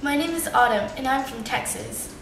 My name is Autumn, and I'm from Texas.